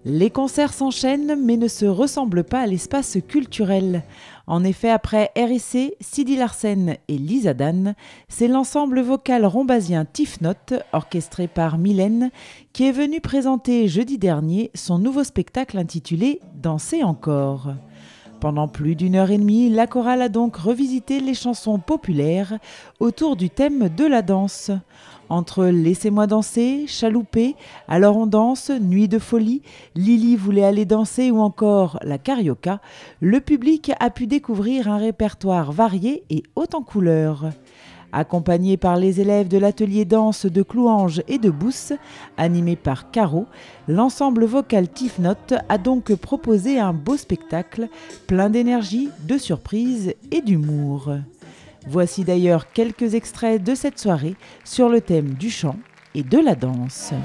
Les concerts s'enchaînent mais ne se ressemblent pas à l'espace culturel. En effet, après R.I.C., Sidi Larsen et Lisa Dan, c'est l'ensemble vocal rombasien Tifnot, orchestré par Mylène, qui est venu présenter jeudi dernier son nouveau spectacle intitulé « Danser encore ». Pendant plus d'une heure et demie, la chorale a donc revisité les chansons populaires autour du thème de la danse. Entre Laissez-moi danser, Chaloupé, Alors on danse, Nuit de folie, Lily voulait aller danser ou encore la carioca, le public a pu découvrir un répertoire varié et haut en couleurs. Accompagné par les élèves de l'atelier danse de Clouange et de Bousse, animé par Caro, l'ensemble vocal Tifnot a donc proposé un beau spectacle, plein d'énergie, de surprise et d'humour. Voici d'ailleurs quelques extraits de cette soirée sur le thème du chant et de la danse.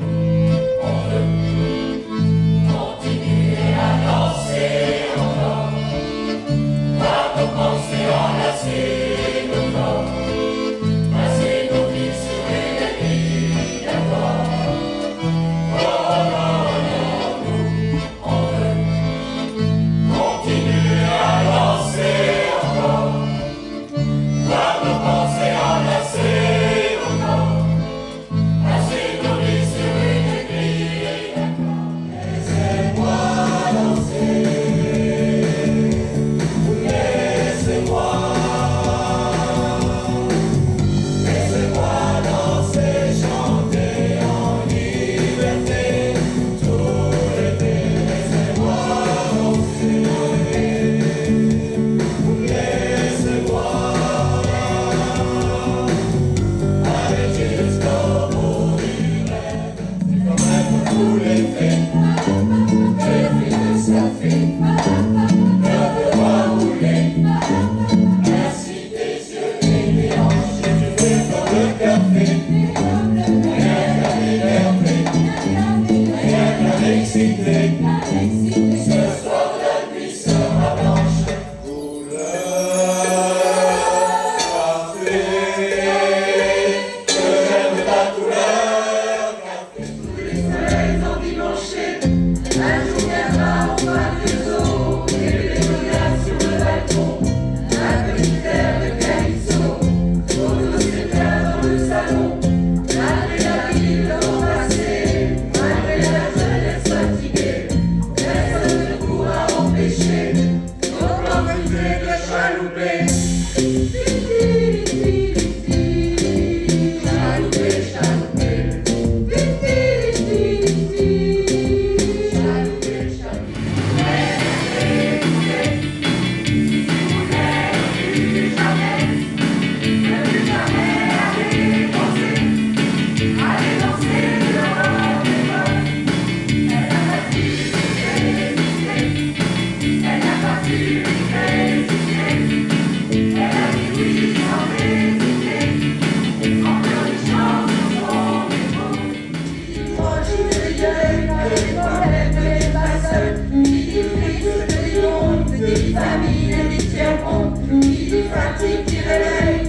Famille, les tiers, on, qui pratique, qui relève.